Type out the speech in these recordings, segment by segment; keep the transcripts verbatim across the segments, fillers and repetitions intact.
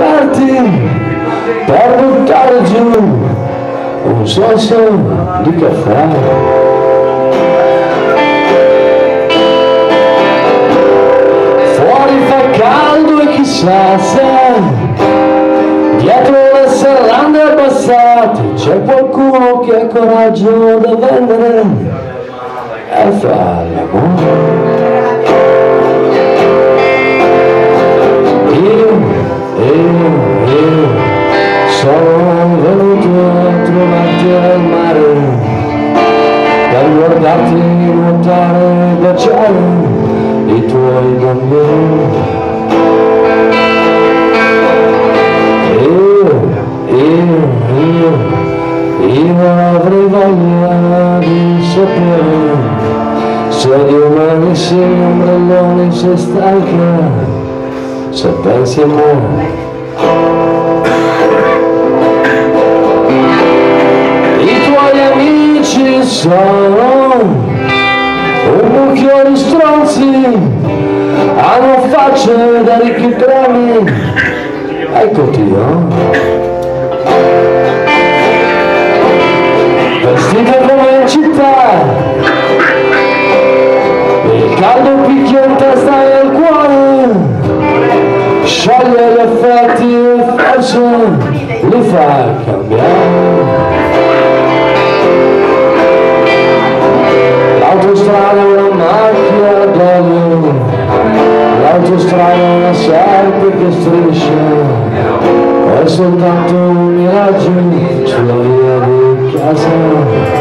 aperti per buttare giù un senso di caffè. Fuori fa caldo e chissà se dietro le serrande abbassate c'è qualcuno che ha coraggio da vendere e fa l'amore. Io, io, io sono venuto a trovarti al mare per guardarti nuotare e baciare i tuoi bambini. Io, io, io, io avrei voglia di sapere se domani sei ombrellone, sei stanca, se pensi a me. I tuoi amici sono un mucchio di stronzi, hanno facce da ricchi premi. Eccoti, no? Vestite come in città, il caldo picchia in testa e al cuore, scioglie gli affetti e forse li fa cambiare. L'autostrada è una macchia d'olio, l'autostrada è una serpe che striscia, è soltanto un miraggio sulla via di casa.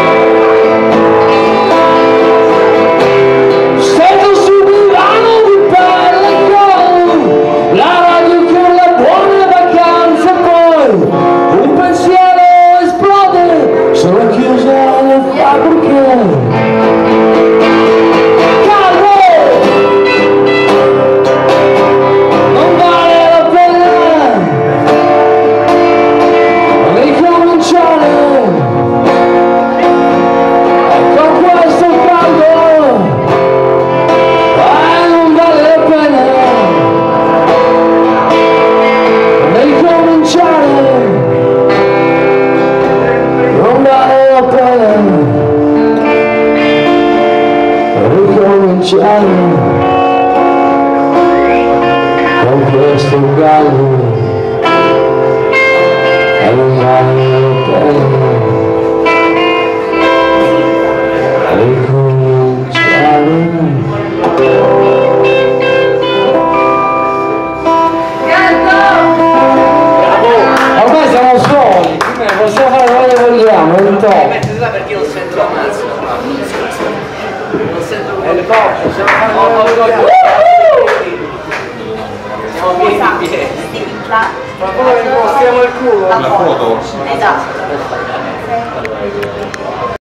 Con questo gallo e non vale la pena ricominciare. Ormai siamo soli, possiamo fare quello che vogliamo, non to'. Perché non sento la mazza? Non sento le porte, possiamo fare quello che vogliamo. Ma poi impostiamo il culo. La foto? Esatto.